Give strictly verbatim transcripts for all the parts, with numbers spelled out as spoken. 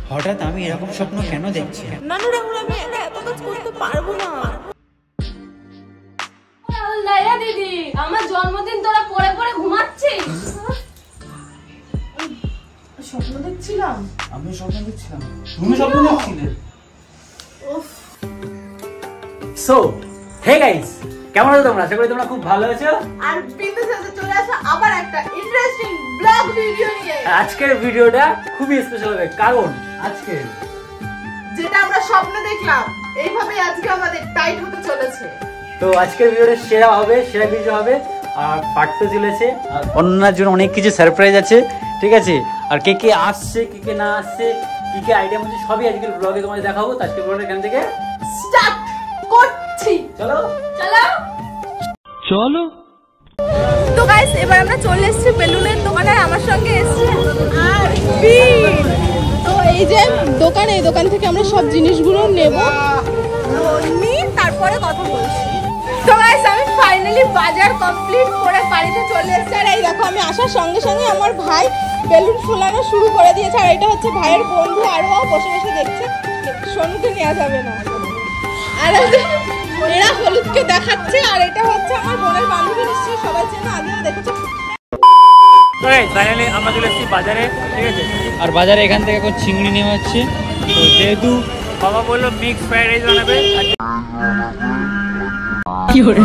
হঠাৎ আমি এরকম স্বপ্ন কেন দেখছি? না না রাহুল, আমি একা এত কাজ করতে পারবো না। লাইলা দিদি, আমার জন্মদিন তোরা পরে পরে ঘুমাচ্ছিস? স্বপ্ন দেখছিলাম। আমি স্বপ্ন দেখছিলাম, তুমি স্বপ্ন দেখছিলে? সো হে গাইস, কেমন আছো তোমরা? আশা করি তোমরা খুব ভালো আছো। আর বিন্দু সাথে চলে আসা আবার একটা ইন্টারেস্টিং ব্লগ ভিডিও নিয়ে। আজকের ভিডিওটা খুবই স্পেশাল হবে, কারণ আজকে যেটা আমরা স্বপ্ন দেখলাম এইভাবে আজকে আমাদের টাইট হতে চলেছে। তো আজকের ভিডিওটা সেরা হবে, সেরা ভিডিও হবে আর পাঠতে চলেছে। আর অন্যান্য জন্য অনেক কিছু সারপ্রাইজ আছে, ঠিক আছে? আর কে কে আসছে, কে কে না আসছে, কি কি আইটেম আছে সবই আজকের ব্লগে তোমাদের দেখাবো। তো আজকের ব্লগটা এখান থেকে স্টার্ট করছি। চলো চলো চলো। তো গাইস, এবার আমরা চলে এসেছি বেলুনের দোকানে। আমার সঙ্গে এসেছে আর তো এই যে দোকান, এই দোকান থেকে আমরা সব জিনিসগুলো নেব, নিয়ে তারপরে কথা বলছি। তো গাইস, আমি ফাইনালি বাজার কমপ্লিট করে বাড়িতে চলে এসেছি। আর এই দেখো, আমি আসার সঙ্গে সঙ্গে আমার ভাই বেলুন ফুলানো শুরু করে দিয়েছে। আর এটা হচ্ছে ভাইয়ের বন্ধু, আরও বসে বসে দেখছে। সোনুকে নেওয়া যাবে না। আর এরা হলুদকে দেখাচ্ছে। আর এটা হচ্ছে আমার বোনের বান্ধবী, নিশ্চয়ই সবাই চেনে, আগেও দেখেছো। ফাইনালি আমরা চলে এসেছি বাজারে, ঠিক আছে? আর বাজারে এখান থেকে এখন চিংড়ি নেওয়া হচ্ছে। তো যেহেতু বাবা বললো মিক্স ফ্রাইড রাইস বানাবে, কি করে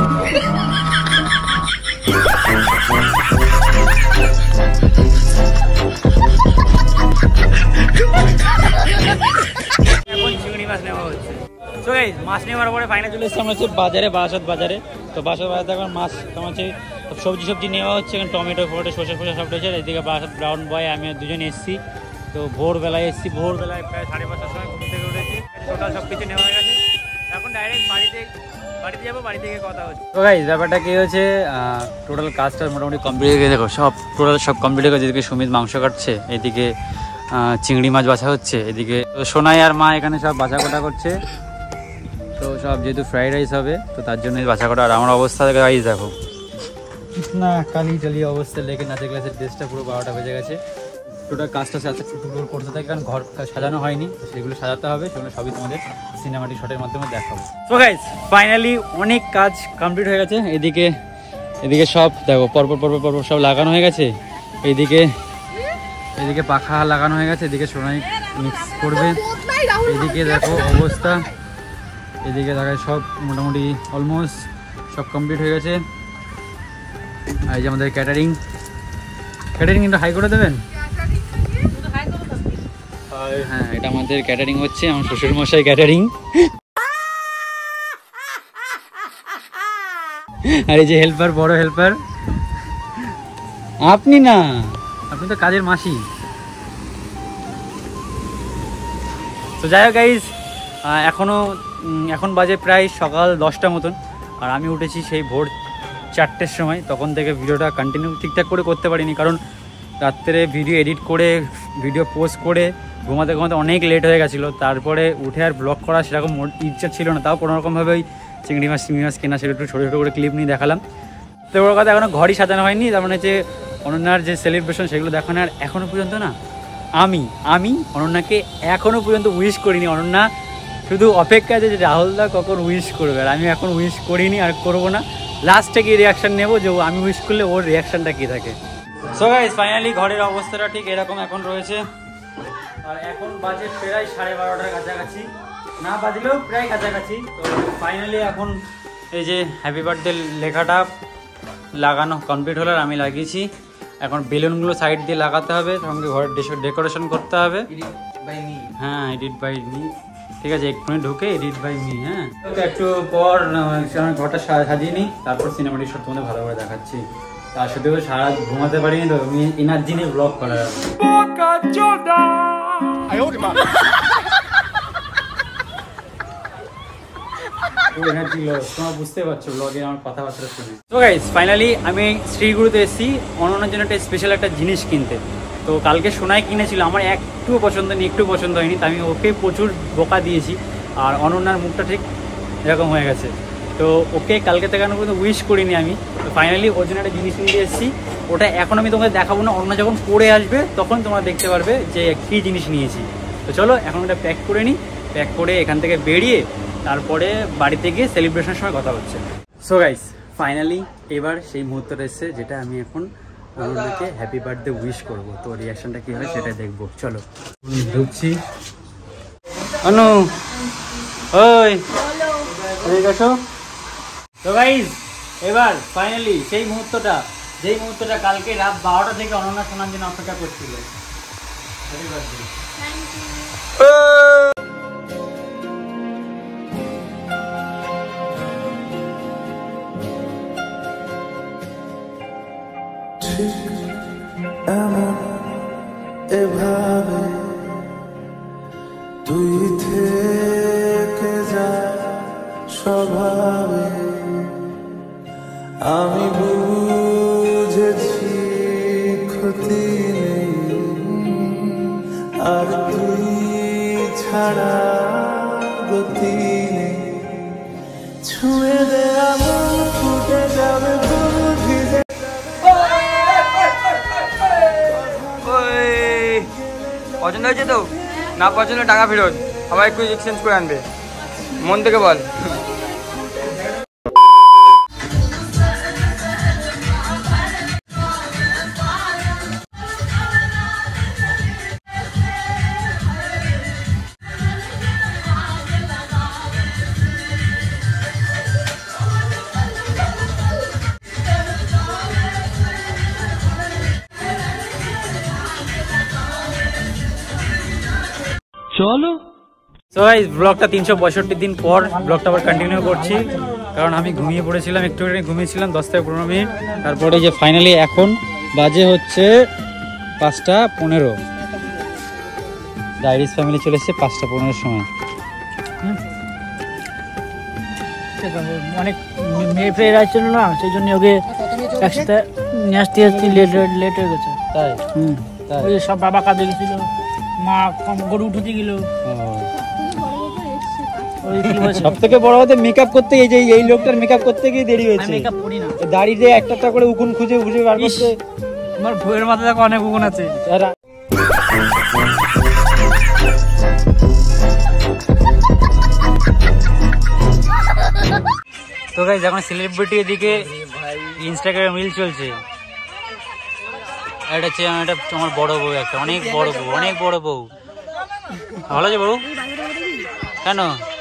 এখন চিংড়ি মাছ নেওয়া হচ্ছে। তো গাইস, মাছ নেওয়ার পরে ফাইনালি চলে এসেছি আমরা হচ্ছে বাজারে, বারাসাত বাজারে। তো বারাসাত বাজারে এখন মাছ তোমার হচ্ছে সবজি সবজি নেওয়া হচ্ছে। এখানে টমেটো ফটো শসা ফসা সব রয়েছে। এদিকে বারাসাত ব্রাউন বয় আমি দুজন এসেছি। তো ভোরবেলায় এসেছি, ভোরবেলায় প্রায় সাড়ে পাঁচটার সময় ঘুম থেকে উঠেছি। টোটাল সব কিছু নেওয়া হয়ে গেছে, এখন ডাইরেক্ট বাড়িতে বাড়িতে যাবো, বাড়ি থেকে কথা হচ্ছে। তো গাইস, ব্যাপারটা কি হয়েছে, টোটাল কাজটা মোটামুটি কমপ্লিট হয়ে গেছে। দেখো সব টোটাল সব কমপ্লিট হয়ে গেছে। এদিকে সুমিত মাংস কাটছে, এদিকে চিংড়ি মাছ বাছা হচ্ছে, এদিকে সোনাই আর মা এখানে সব বাছা কোটা করছে। তো সব যেহেতু ফ্রাইড রাইস হবে তো তার জন্য বাছা কোটা। আর আমার অবস্থা গাইস দেখো না, কালি টালি অবস্থা লেগে নাচে ক্লাসের ড্রেসটা পুরো বারোটা বেজে গেছে। টোটাল কাজটা টুকরো করতে থাকে, কারণ ঘর সাজানো হয়নি, সেগুলো সাজাতে হবে। সেগুলো সবই তোমাদের সিনেমাটিক শটের মাধ্যমে দেখাবো। তো গাইস, ফাইনালি অনেক কাজ কমপ্লিট হয়ে গেছে। এদিকে এদিকে সব দেখো পরপর পরপর পরপর সব লাগানো হয়ে গেছে। এইদিকে এদিকে পাখা লাগানো হয়ে গেছে, এদিকে সোনাই মিক্স করবে। এদিকে দেখো অবস্থা, এদিকে দেখায় সব মোটামুটি অলমোস্ট সব কমপ্লিট হয়ে গেছে। আর এই যে আমাদের ক্যাটারিং, ক্যাটারিং কিন্তু হাই করে দেবেন। হ্যাঁ, এটা আমাদের ক্যাটারিং হচ্ছে, আমার শ্বশুর মশাই ক্যাটারিং। আর এই যে হেল্পার, বড় হেল্পার আপনি না, আপনি তো কাজের মাসি। তো যাই হোক গাইস, এখনো এখন বাজে প্রায় সকাল দশটা মতন। আর আমি উঠেছি সেই ভোর চারটের সময়। তখন থেকে ভিডিওটা কন্টিনিউ ঠিকঠাক করে করতে পারিনি, কারণ রাত্রে ভিডিও এডিট করে ভিডিও পোস্ট করে ঘুমাতে ঘুমাতে অনেক লেট হয়ে গেছিলো। তারপরে উঠে আর ব্লগ করা সেরকম ইচ্ছা ছিল না। তাও কোনোরকমভাবে ওই চিংড়ি মাছ চিংড়ি মাছ কেনা, সেটা একটু ছোটো ছোটো করে ক্লিপ নিয়ে দেখালাম। তো ওর কথা এখনও ঘরই সাজানো হয়নি। তার মানে যে অনন্যার যে সেলিব্রেশন সেগুলো দেখানো। আর এখনও পর্যন্ত না আমি আমি অনন্যাকে এখনও পর্যন্ত উইশ করিনি। অনন্যা শুধু অপেক্ষা আছে যে রাহুলদা কখন উইশ করবে, আর আমি এখন উইশ করিনি আর করবো না। লাস্টে গিয়ে রিয়াকশান নেবো যে আমি উইশ করলে ওর রিয়াকশানটা কী থাকে। সো গাইস, ফাইনালি ঘরের অবস্থাটা ঠিক এরকম এখন রয়েছে। আর এখন বাজে প্রায় সাড়ে বারোটার কাছাকাছি, না বাজলেও প্রায় কাছাকাছি। তো ফাইনালি এখন এই যে হ্যাপি বার্থডে লেখাটা লাগানো কমপ্লিট হলো, আর আমি লাগিয়েছি। এখন বেলুনগুলো সাইড দিয়ে লাগাতে হবে, সঙ্গে ঘরের ডেকোরেশন করতে হবে। হ্যাঁ, এডিট বাই মি, ঠিক আছে? এক্ষুনি ঢুকে এডিট বাই মি। হ্যাঁ, তো একটু পর ঘরটা সাজিয়ে নিই, তারপর সিনেমাটিক শট তোমাদের ভালো করে দেখাচ্ছি। তার সাথে সারা ঘুমাতে পারিনি, তো আমি এনার্জি নিয়ে ব্লগ করা যাবে। তোমরা বুঝতে পারছো ব্লগে আমার কথাবার্তা শুনে। তো গাইস, ফাইনালি আমি শ্রীগুরুতে এসেছি অনন্যার জন্য একটা স্পেশাল একটা জিনিস কিনতে। তো কালকে সোনাই কিনেছিল, আমার একটুও পছন্দ নেই, একটু পছন্দ হয়নি। তো আমি ওকে প্রচুর বোকা দিয়েছি। আর অনন্যার মুখটা ঠিক এরকম হয়ে গেছে। তো ওকে কালকে থেকে আমি পর্যন্ত উইশ করিনি আমি। তো ফাইনালি ওর জন্য একটা জিনিস নিয়ে এসেছি। ওটা এখন আমি তোমাদের দেখাবো না, অনন্যা যখন পড়ে আসবে তখন তোমরা দেখতে পারবে যে কী জিনিস নিয়েছি। তো চলো এখন ওটা প্যাক করে নিই, প্যাক করে এখান থেকে বেরিয়ে তারপরে বাড়িতে গিয়ে সেলিব্রেশনের সময় কথা হচ্ছে। সো গাইস ফাইনালি এবার সেই মুহূর্তটা এসছে যেটা আমি এখন অনন্যাকে হ্যাপি বার্থডে উইশ করবো। তো রিয়াকশনটা কী হয় সেটা দেখবো। চলো ঢুকছি। অনু ওই ঠিক আছে। তো গাইস এবার ফাইনালি সেই মুহূর্তটা, যেই মুহূর্তটা কালকে রাত বারোটা থেকে অনন্যা শোনার জন্য অপেক্ষা করছিল। Happy birthday. এমন এভাবে তুই থেকে যা স্বভাবে, আমি বুঝেছি ক্ষতি নেই আর তুই ছাড়া গতি নেই। ছুঁয়ে দে আমন ফুটে যাবে ফুল ভিজে। পছন্দ হয়েছে তো? না পছন্দ টাকা ফেরত, আবার একটু এক্সচেঞ্জ করে আনবে, মন থেকে বল। চলো সো গাইস ব্লগটা তিনশো পঁয়ষট্টি দিন পর ব্লগটা আবার কন্টিনিউ করছি, কারণ আমি ঘুমিয়ে পড়েছিলাম, একটুখানি ঘুমিয়েছিলাম দশ থেকে পনেরো মিনিট। তারপরে যে ফাইনালি এখন বাজে হচ্ছে পাঁচটা পনেরো, ডাইরিস ফ্যামিলি চলে এসছে পাঁচটা পনেরোর সময়। অনেক মেয়ে ফের আসছিল না, সেই জন্য ওকে একসাথে নিয়ে আসতে আসতে লেট লেট হয়ে গেছে। তাই হুম তাই ওই সব বাবা কাজে গেছিল, মা কম গরু উঠতে গেল। সব থেকে বড় কথা মেকআপ করতে, এই যে এই লোকটার মেকআপ করতে গিয়ে দেরি হয়েছে। মেকআপ করি না, দাড়িতে একটা একটা করে উকুন খুঁজে খুঁজে বার করতে। আমার বইয়ের মাথায় দেখো অনেক উকুন আছে। তো গাইস এখন সেলিব্রিটি এদিকে ইনস্টাগ্রামে রিল চলছে। এটা হচ্ছে এটা তোমার বড় বউ, একটা অনেক বড় বউ, অনেক বড় বউ। ভালো আছে বউ? কেন?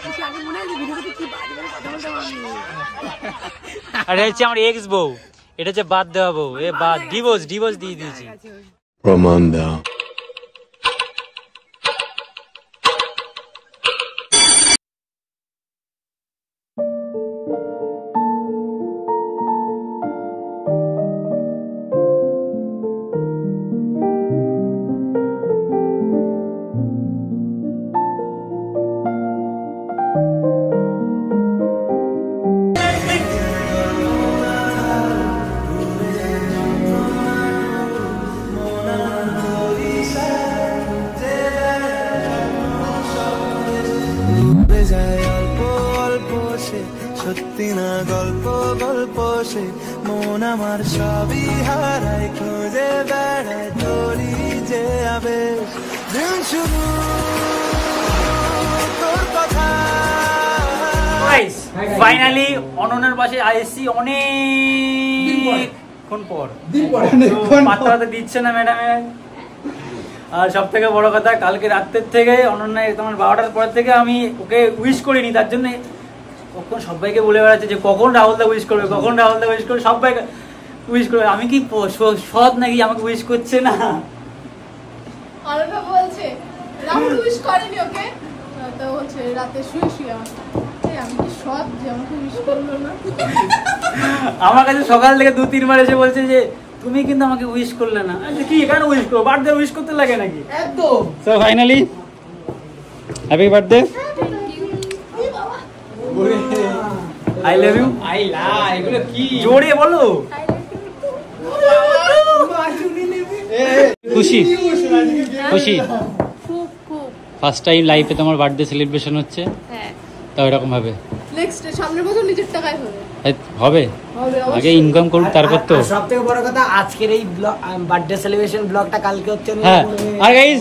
আর এটা হচ্ছে আমার এক্স বউ, এটা হচ্ছে বাদ দেওয়া বউ, এ বাদ ডিভোর্স ডিভোর্স দিয়ে দিয়েছি। প্রমাণ দাও। সত্যি না গল্প গল্প সে মন আমার সবই হারায়, খুঁজে বেড়ায় তোরই যে আবেশ। দিন শুরু তোর কথা। ফাইনালি অনন্যার পাশে আইসি অনেকক্ষণ পর, পাত্তা দিচ্ছে না ম্যাডামে। আর সব থেকে বড় কথা কালকে রাত্রের থেকে অনন্যা তোমার বারোটার পর থেকে আমি ওকে উইশ করিনি, তার জন্য কখন সবাইকে বলে বেড়াচ্ছে যে কখন রাহুল দা উইশ করবে, কখন রাহুল দা উইশ করবে, সবাইকে উইশ করবে। আমি কি সৎ নাকি আমাকে উইশ করছে না? অনন্যা বলছে রাহুল উইশ করেনি ওকে, তো হচ্ছে রাতে শুয়ে শুয়ে আমি কি সৎ যে আমাকে উইশ করলো না। আমার কাছে সকাল থেকে দু তিনবার এসে বলছে যে তুমি কিন্তু আমাকে উইশ করলে না। আচ্ছা কি কেন উইশ করবো, বার্থডে উইশ করতে লাগে নাকি? একদম। So finally happy birthday, I love you. I love এগুলো কি জোরে বলো। খুশি খুশি খুব খুব ফার্স্ট টাইম লাইফে তোমার বার্থডে সেলিব্রেশন হচ্ছে, হ্যাঁ তাও এরকম ভাবে নেক্সট সামনের বছর নিজের টাকায় হবে। হবে আগে ইনকাম করুন তারপর তো। সব থেকে বড় কথা আজকের এই বার্থডে সেলিব্রেশন ব্লগটা কালকে হচ্ছে। হ্যাঁ আর গাইস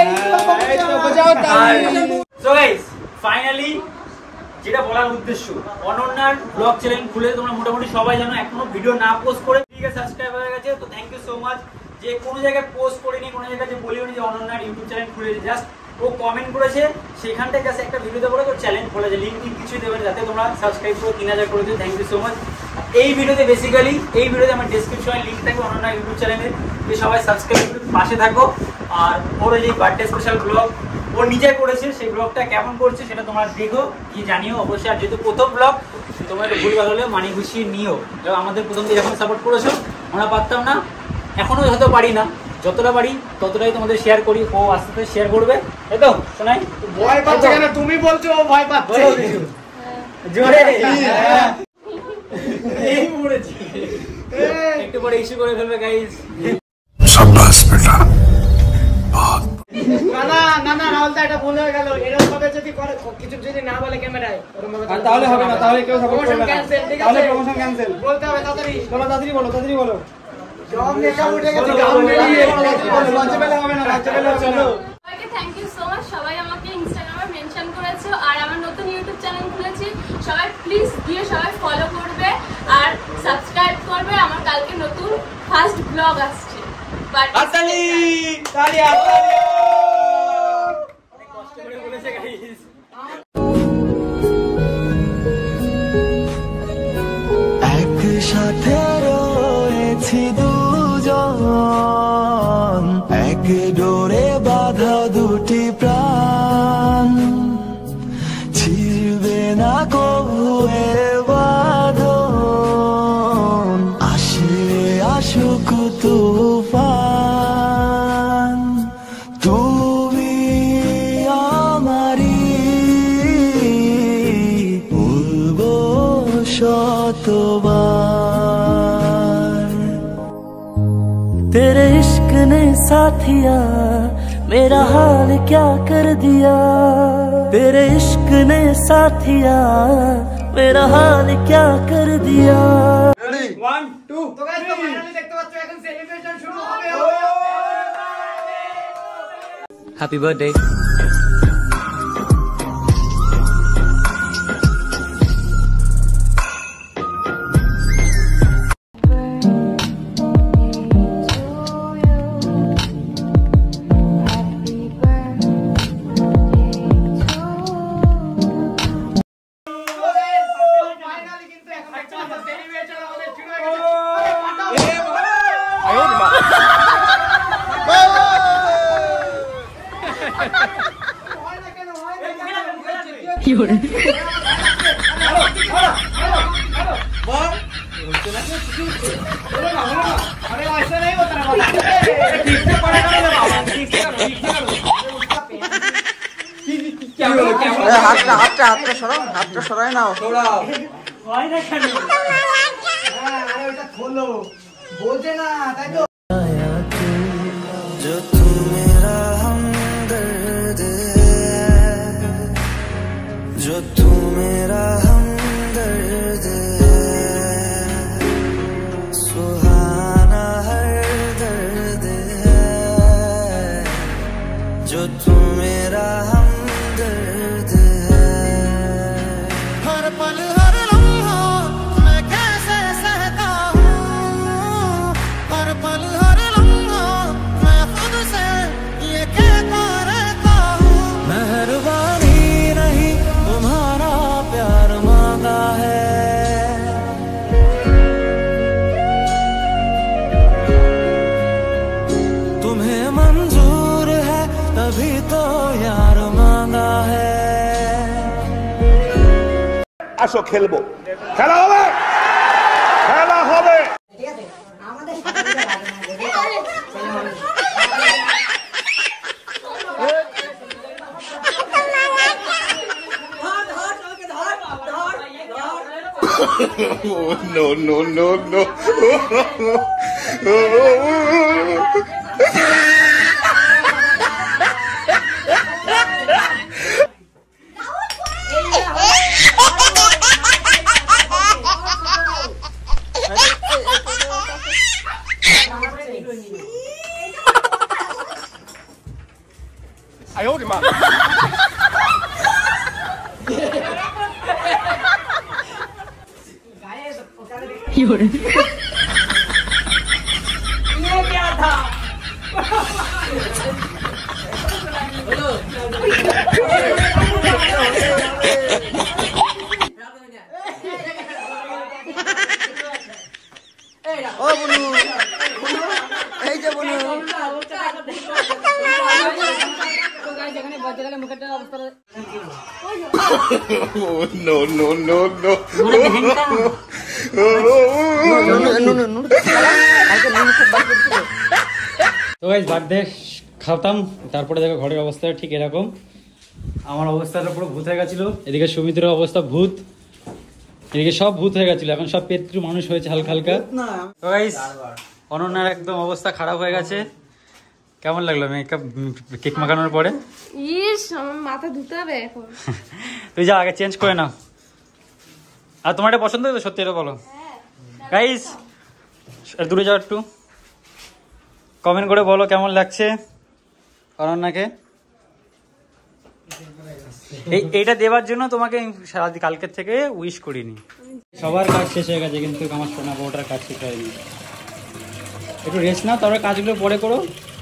সো গাইস ফাইনালি যেটা বলার উদ্দেশ্য, অনন্যার ব্লগ চ্যানেল খুলে তোমরা মোটামুটি সবাই জানো, এখনো ভিডিও না পোস্ট করে ঠিক আছে সাবস্ক্রাইব হয়ে গেছে। তো থ্যাংক ইউ সো মাচ। যে কোনো জায়গায় পোস্ট করিনি, কোনো জায়গায় যে বলিনি যে অনন্যার ইউটিউব চ্যানেল খুলেছে, জাস্ট ও কমেন্ট করেছে সেখান থেকে জাস্ট একটা ভিডিওতে বলে তোর চ্যানেল খোলা যায়, লিঙ্ক টিঙ্ক কিছুই দেবেন যাতে তোমরা সাবস্ক্রাইব করে তিন হাজার করে দিও। Thank you so much. এই ভিডিওতে বেসিক্যালি এই ভিডিওতে আমার ডেসক্রিপশনে লিঙ্ক থাকবে অনন্যার ইউটিউব চ্যানেলের, যে সবাই সাবস্ক্রাইব করে পাশে থাকো। আর ওর যে বার্থডে স্পেশাল ব্লগ ও নিজে করেছে, সেই ব্লগটা কেমন করছে সেটা তোমরা দেখো, কি জানিও অবশ্যই। আর যেহেতু প্রথম ব্লগ তোমরা একটু ভুলভাল হলে মানি গুছিয়ে নিও। আমাদের প্রথম দিয়ে যখন সাপোর্ট করেছো আমরা পারতাম না, এখনো হয়তো পারি না, যতটা পারি ততটাই তোমাদের শেয়ার করি। ও আস্তে আস্তে শেয়ার করবে, তাই তো শোনাই? ভয় পাচ্ছে কেন? তুমি বলছো ও ভয় পাচ্ছে। জোরে এই পড়েছি, একটু পরে ইস্যু করে ফেলবে গাইস। शाबाश बेटा। না না না না রাহুল দা, এটা ভুল হয়ে গেল। এরকম ভাবে যদি করে কিছু যদি না বলে ক্যামেরায় তাহলে হবে না, তাহলে কেউ সাপোর্ট করবে না, ক্যান্সেল। ঠিক তাহলে আছে প্রমোশন ক্যান্সেল। বলতে হবে তাড়াতাড়ি। চলো তাড়াতাড়ি বলো, তাড়াতাড়ি বলো। জব মেকআপ উঠে গেছে, বলো, গাউন বলো, বেরিয়ে বলো, বলো, লজ্জা পেলে হবে না, লজ্জা পেলে হবে না। সবাইকে থ্যাংক ইউ সো মাচ। সবাই আমাকে ইনস্টাগ্রামে মেনশন করেছো, আর আমার নতুন ইউটিউব চ্যানেল খুলেছি, সবাই প্লিজ গিয়ে সবাই ফলো করবে আর সাবস্ক্রাইব করবে। আমার কালকে নতুন ফার্স্ট ব্লগ আসছে। তালি তালি তালি। অনেক কষ্ট করে বলেছে গাইস। একসাথে রয়েছি দুজন, এক ডোরে বাঁধা দুটি প্রাণ, ছিড়বে না কবু এ বাঁধন, আসে আসুক তুফান, তুমি আমারি বলবো शतबार। तेरे इश्क ने साथिया मेरा हाल क्या कर दिया, तेरे इश्क ने साथिया मेरा हाल क्या कर दिया। ওয়ান টু তো গাইস তো ফাইনালি দেখতে পাচ্ছ এখন সেলিব্রেশন শুরু হবে। Happy birthday. ফাইনালি কিন্তু এখন দেখতে পাচ্ছ সেলিব্রেশন আমাদের শুরু হয়ে গেছে। হয় না কেন? হয় না কেন? কি হলো? अरे ऐसा नहीं होता ना, ठीक से पड़ा करो ना बाबा, ठीक से करो, ठीक से करो। क्या बोलो, क्या बोलो? হাতটা হাতটা হাতটা সরাও, হাতটা সরাই নাও, সরাও। হয় না কেন? अरे ওটা খোলো, বোঝে না তাই তো। जो तू मेरा हमदर्द है, जो तू मेरा हमदर्द है, सुहाना हर दर्द है, जो तू मेरा हमदर्द है। हर पल हर लम्हा मैं कैसे सहता हूँ, हर पल हर लम्हा मैं खुद से ये कहता रहता हूँ, मेहरबानी नहीं तुम्हारा प्यार मांगा है, तुम्हें मंजूर है तभी तो यार मांगा है। আসো খেলবো, খেলা হবে, খেলা হবে। no no no no শক্তিমান। কি করে ও বনু এই যে বনু no, no, no, no. তো গাইস বার্থডে খাওয়াতাম, তারপরে দেখো ঘরের অবস্থা ঠিক এরকম। আমার অবস্থাটা পুরো ভূত হয়ে গেছিলো, এদিকে সুমিত্র অবস্থা ভূত, এদিকে সব ভূত হয়ে গেছিলো, এখন সব পেত্রু মানুষ হয়েছে হালকা হালকা। তো গাইস অনন্যার একদম অবস্থা খারাপ হয়ে গেছে। কেমন লাগলো মেকআপ কেক মাখানোর পরে? ইস আমার মাথা ধুতে হবে এখন। তুই যা আগে চেঞ্জ করে নাও। আর তোমার এটা পছন্দ হয়েছে সত্যি, এটা বলো গাইস। দূরে যাও একটু, কমেন্ট করে বলো কেমন লাগছে অনন্যাকে। এই এইটা দেওয়ার জন্য তোমাকে সারা কালকের থেকে উইশ করিনি। সবার কাজ শেষ হয়ে গেছে কিন্তু আমার সোনা বউটার কাজ শেষ হয়নি। একটু রেস্ট নাও, তারপরে কাজগুলো পরে করো।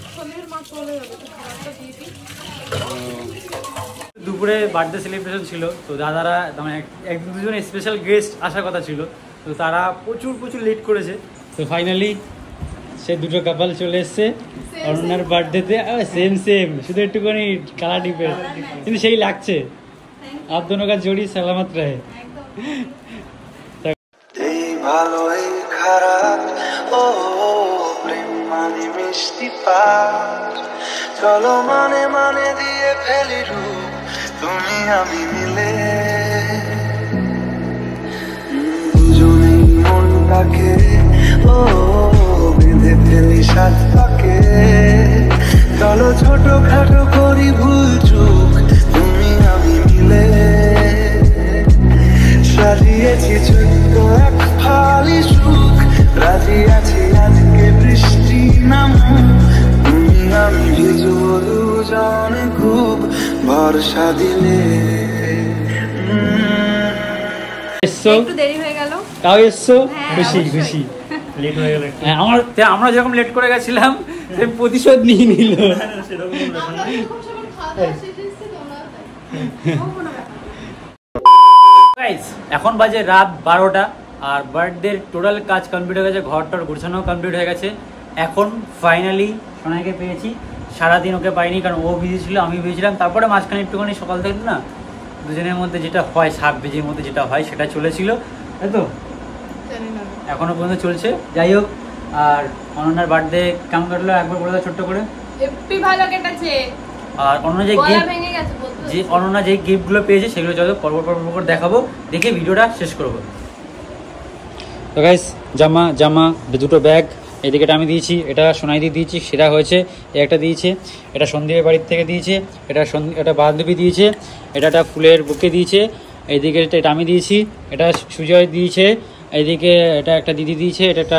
দুপুরে বার্থডে সেলিব্রেশন ছিল, তো দাদারা মানে এক দুজন স্পেশাল গেস্ট আসার কথা ছিল, তো তারা প্রচুর প্রচুর লেট করেছে। তো ফাইনালি সে দুটো কাপাল চলে এসছে অনন্যার বার্থডেতে। সেম সেম, শুধু একটুখানি কালার ডিফারেন্ট, কিন্তু সেই লাগছে। আপ দোনো কা জোড়ি সালামত রহে। এই ভালো এই খারাপ, ও প্রেম মানে মিষ্টি পার, চলো মানে মানে দিয়ে ফেলি রূপ তুমি আমি মিলে, দুজনেই মনটাকে ও বেঁধে ফেলি সাত পাকে, চলো ছোট খাটো করি ভুল চুক তুমি আমি মিলে, সাজিয়েছি ছোট্ট এক ফালি সুখ, রাজি আছি আজকে বৃষ্টি নামুক, তুমি আমি ভিজবো দুজনে খুব ভরসা দিলে। একটু দেরি হয়ে গেল, তাও এসছো, খুশি খুশি। লেট হয়ে গেল, আমার আমরা যেরকম লেট করে গেছিলাম সেরকম প্রতিশোধ নিয়ে নিল। এখন বাজে রাত বারোটা, আর বার্থডে টোটাল কাজ কমপ্লিট হয়ে গেছে, ঘরটার গুছানো কমপ্লিট হয়ে গেছে। এখন ফাইনালি সোনাইকে পেয়েছি। সারাদিন ওকে পাইনি কারণ ও বিজি ছিল, আমি বিজি ছিলাম। তারপরে মাঝখানে একটুখানি সকাল থেকে না দুজনের মধ্যে যেটা হয়, সাত বেজের মধ্যে যেটা হয় সেটা চলেছিল, তাই তো এখনো পর্যন্ত চলছে। যাই হোক, আর অনন্যার বার্থডে কেমন কাটলো একবার বলে দাও ছোট্ট করে। হেপি ভালো কেটেছে। আর অনন্যা যে গিফট যে অনন্যা যে গিফটগুলো পেয়েছে সেগুলো যত পরপর পরপর করে দেখাবো, দেখে ভিডিওটা শেষ করবো। তো গাইস জামা জামা দুটো ব্যাগ, এদিকে এটা আমি দিয়েছি, এটা সোনাই দিয়ে দিয়েছি, সেরা হয়েছে। এ একটা দিয়েছে, এটা সন্দীপের বাড়ির থেকে দিয়েছে, এটা এটা বান্ধবী দিয়েছে, এটা একটা ফুলের বুকে দিয়েছে। এইদিকে এটা আমি দিয়েছি, এটা সুজয় দিয়েছে। এইদিকে এটা একটা দিদি দিয়েছে, এটা একটা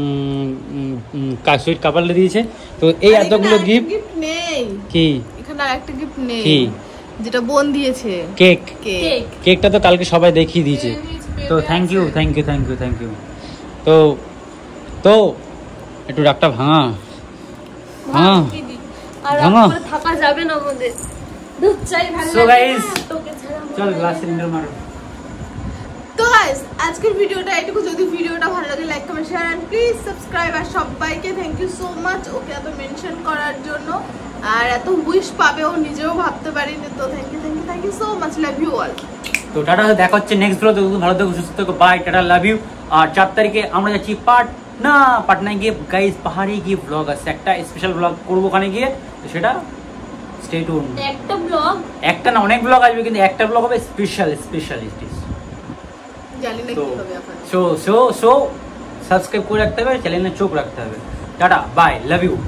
সুইট কাপালে দিয়েছে। তো এই এতগুলো গিফট নেই কি এখানে আরেকটা গিফট নেই, কি যেটা বোন দিয়েছে কেক। কেক কেকটা তো কালকে সবাই দেখিয়ে দিয়েছে। তো thank you thank you thank you thank you. তো তো একটু ডাকটা ভাঙা ভাঙা ভাঙা। থাকা যাবে না আমাদের, দুধ চাই ভালো। সো গাইস চল গ্লাস সিলিন্ডার মারো। তো গাইস আজকের ভিডিওটা এটুকু। যদি ভিডিওটা ভালো লাগে like comment share and please subscribe. আর সবাইকে thank you so much okay এত মেনশন করার জন্য, আর এত উইশ পাবে ও নিজেও ভাবতে পারিনি। তো thank you thank you thank you so much, love you all. তো টাটা, দেখা হচ্ছে নেক্সট ভিডিওতে। ভালো থেকো, সুস্থ থেকো, বাই, টাটা, লাভ ইউ। আর চার তারিখে আমরা যাচ্ছি পাটনা। পাটনায় গিয়ে গাইস পাহাড়ে গিয়ে ব্লগ আছে, একটা স্পেশাল ব্লগ করবো ওখানে গিয়ে, তো সেটা স্টে টিউন। একটা ব্লগ, একটা না অনেক ব্লগ আসবে, কিন্তু একটা ব্লগ হবে স্পেশাল স্পেশালিস্ট। জানি না কি হবে এখন। সো সো সো সাবস্ক্রাইব করে রাখতে হবে, চ্যানেলে চোখ রাখতে হবে। টাটা, বাই, লাভ ইউ।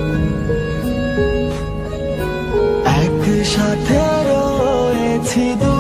একসাথে রয়েছি।